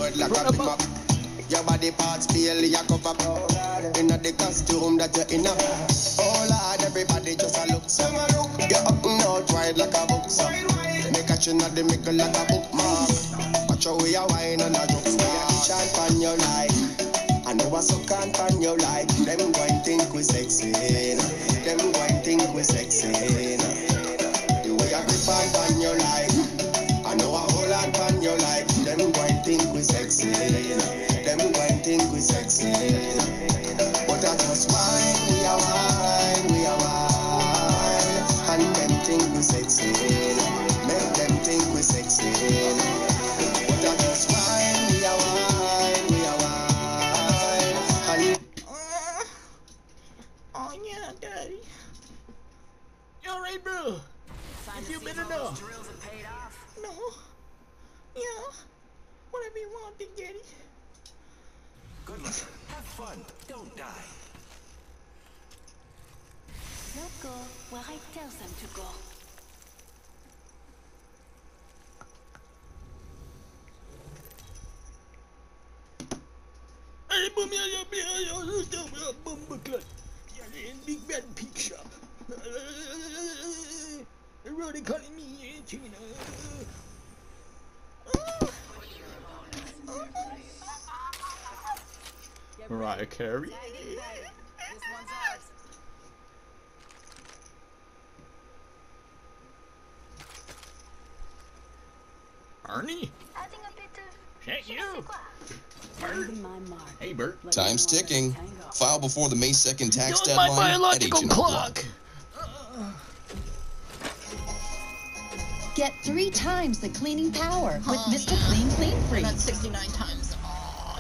forward like a big map. Your body parts barely a cover. Inna the costume that you're in. Oh Lord, everybody just a look. You're up and out wide like a book. They catch you at the middle like a bookmark. Watch how we a wine on a drugstore. We a chant on your life. I know I so can't on your life. Them going think we sexy. Them going think we sexy. The way I grip on your life. I know I hold on your life. Them going think we sexy. Them going think we sexy. But I just wine, we are wine, we are wine. And them think we sexy. Make them think we sexy. But I just wine, we are wine, we are wine. And oh yeah, Daddy. You alright, bro? You feel better now? No. Yeah. Whatever you want, Big Daddy. Good luck. Have fun. Don't die. They'll go where I tell them to go. Hey, Big Bad Picture. Everybody calling me Tina. Mariah Carey. Arnie? Shit, you! Bert? Hey, Bert. Time's ticking. File before the May 2nd tax You're my deadline at biological H&R clock! Block. Get 3 times the cleaning power with Mr. Clean Clean Free. That's 69 times. Oh,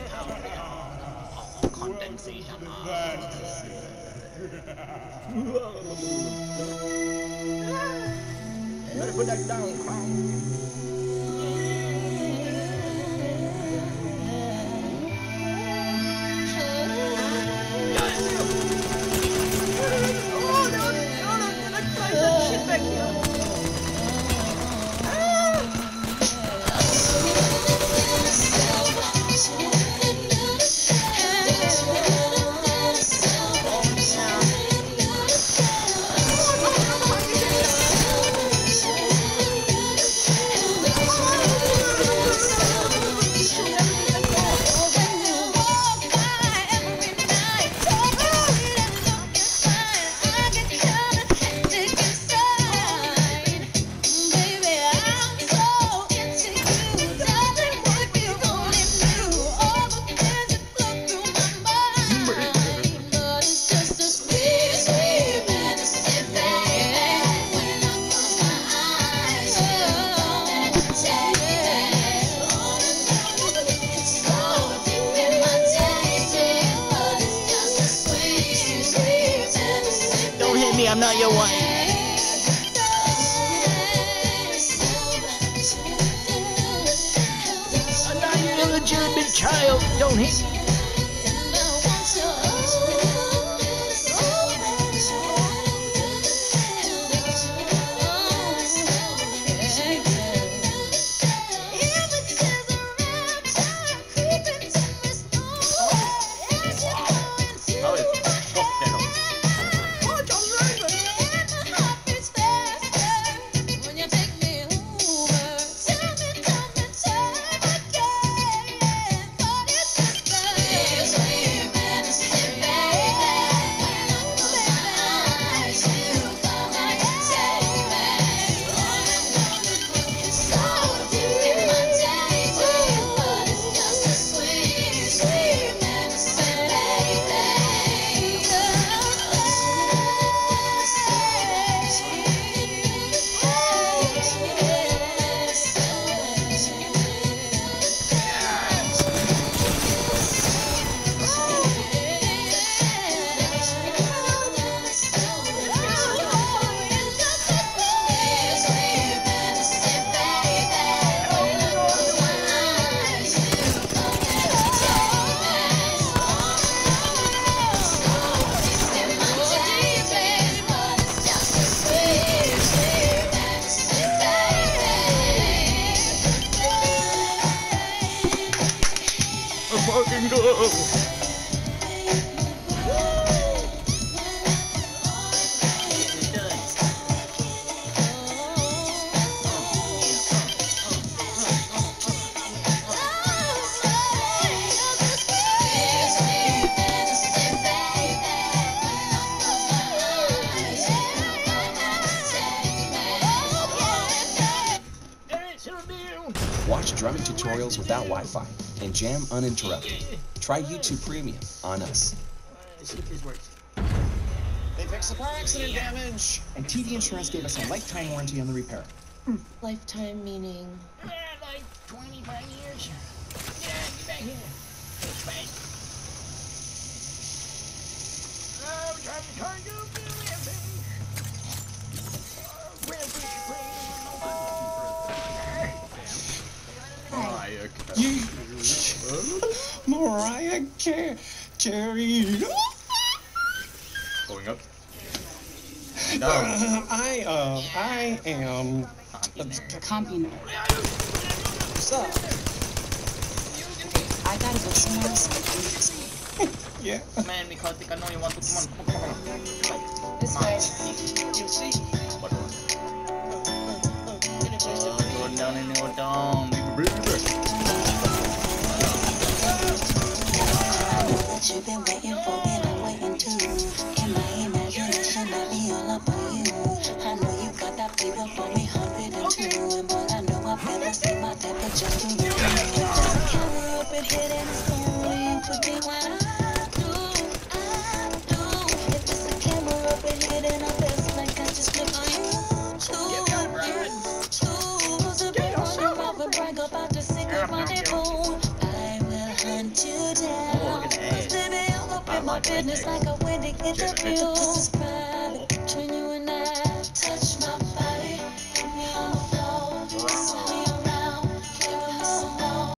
condensation. Better put that down, clown. I'm not your wife. I'm not your illegitimate child. Don't hit me. Watch drumming tutorials without Wi-Fi and jam uninterrupted. Try YouTube Premium on us. Let's see if this works. They fixed the car accident damage, and TD Insurance gave us a lifetime warranty on the repair. Lifetime meaning? Yeah, like 25 years. Yeah, get back here. It's fine. Oh, time to turn to the rampage. Mariah Carey. Going up. I am. Comping. What's up? I gotta go somewhere else. Yeah. Man, because I know you want to come on. This way. You see? What? Go down and go down. You've been waiting for me, I'm waiting too. In my imagination, I be all up on you. I know you got that fever for me, 102. And boy, I know I feel the same, my temperature too. Just a camera up and hit and it's going to be what I do. If it's a camera up and hit and I feel like I just click on YouTube. So big on the mouth and brag about the secret rendezvous. I will hunt you down. My business like a winning interview.